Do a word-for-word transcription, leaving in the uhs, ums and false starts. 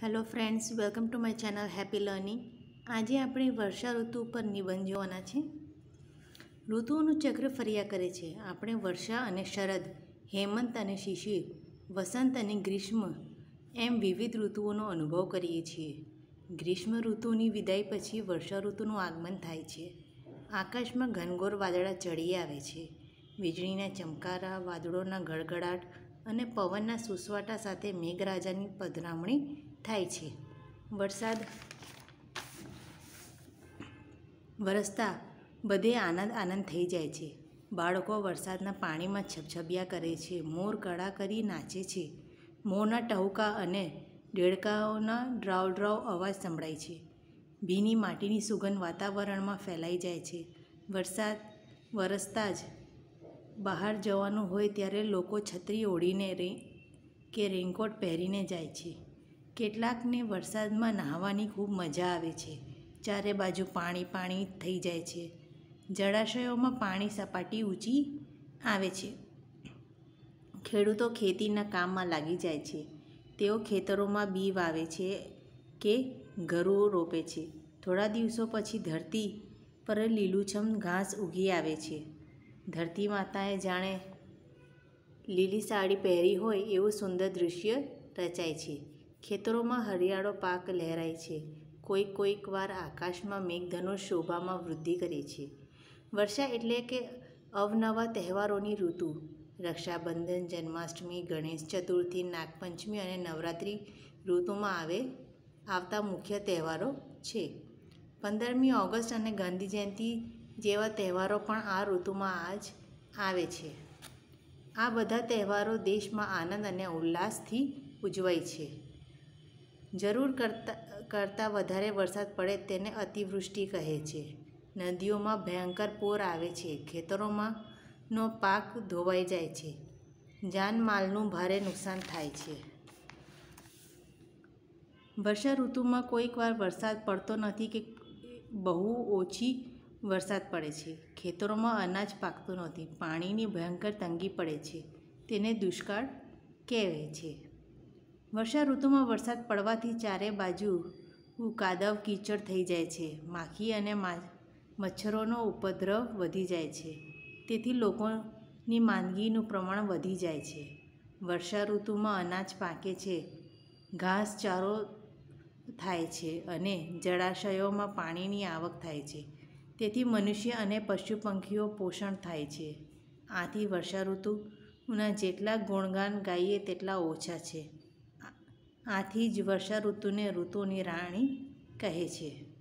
Hello friends, welcome to my channel happy learning. આજે આપણે વર્ષા ઋતુ ઉપર નિબંધ જોવાના છે. ઋતુઓનું ચક્ર ફર્યા કરે છે. આપણે વર્ષા અને શરદ, હેમંત અને શિશિર, વસંત અને ગ્રીષ્મ એમ વિવિધ ઋતુઓનો અનુભવ કરીએ છીએ. ગ્રીષ્મ ઋતુની વિદાય પછી વર્ષા ઋતુનું આગમન થાય છે. આકાશમાં ઘનઘોર વાદળા ચડી આવે છે. વીજળીના ચમકારા, વાદળોના ગડગડાટ અને પવનના સુસવાટા સાથે મેઘરાજાની પધરામણી થાય છે. વરસાદ વરસતા બધે આનંદ આનંદ થઈ જાય છે. બાળકો વરસાદના પાણીમાં છબછબિયા કરે છે. મોર કળા કરી નાચે છે. મોરના ટહુકા અને દેડકાઓના ડ્રાવ ડ્રાવ અવાજ સંભળાય છે. ભીની માટીની સુગંધ વાતાવરણમાં ફેલાઈ જાય છે. વરસાદ વરસતા જ બહાર જવાનું હોય ત્યારે લોકો છત્રી ઓઢીને રે કે રેઇનકોટ પહેરીને જાય છે. કેટલાકને વરસાદમાં નહાવાની ખૂબ મજા આવે છે. ચારે બાજુ પાણી પાણી થઈ જાય છે. જળાશયોમાં પાણી સપાટી ઊંચી આવે છે. ખેડૂતો ખેતીના કામમાં લાગી જાય છે. તેઓ ખેતરોમાં બી વાવે છે કે ઘઉં રોપે છે. થોડા દિવસો પછી ધરતી પર લીલુંછમ ઘાસ ઉગી આવે છે. ધરતી માતાએ જાણે લીલી સાડી પહેરી હોય એવું સુંદર દૃશ્ય રચાય છે. ખેતરોમાં હરિયાળો પાક લહેરાય છે. કોઈક કોઈક વાર આકાશમાં મેઘધનુષ શોભામાં વૃદ્ધિ કરે છે. વર્ષા એટલે કે અવનવા તહેવારોની ઋતુ. રક્ષાબંધન, જન્માષ્ટમી, ગણેશ ચતુર્થી, નાગપંચમી અને નવરાત્રિ ઋતુમાં આવે આવતા મુખ્ય તહેવારો છે. પંદરમી ઓગસ્ટ અને ગાંધી જયંતિ જેવા તહેવારો પણ આ ઋતુમાં જ આવે છે. આ બધા તહેવારો દેશમાં આનંદ અને ઉલ્લાસથી ઉજવાય છે. જરૂર કરતાં કરતાં વધારે વરસાદ પડે તેને અતિવૃષ્ટિ કહે છે. નદીઓમાં ભયંકર પૂર આવે છે. ખેતરોમાંનો પાક ધોવાઈ જાય છે. જાનમાલનું ભારે નુકસાન થાય છે. વર્ષા ઋતુમાં કોઈક વાર વરસાદ પડતો નથી કે બહુ ઓછી વરસાદ પડે છે. ખેતરોમાં અનાજ પાકતું નથી. પાણીની ભયંકર તંગી પડે છે. તેને દુષ્કાળ કહેવાય છે. વર્ષા ઋતુમાં વરસાદ પડવાથી ચારે બાજુ કાદવ કીચડ થઈ જાય છે. માખી અને મચ્છરોનો ઉપદ્રવ વધી જાય છે. તેથી લોકોની માંદગીનું પ્રમાણ વધી જાય છે. વર્ષા ઋતુમાં અનાજ પાકે છે, ઘાસચારો થાય છે અને જળાશયોમાં પાણીની આવક થાય છે. તેથી મનુષ્ય અને પશુ પંખીઓ પોષણ થાય છે. આથી વર્ષા ઋતુના જેટલા ગુણગાન ગાઈએ તેટલા ઓછા છે. આથી જ વર્ષા ઋતુને ઋતુઓની રાણી કહે છે.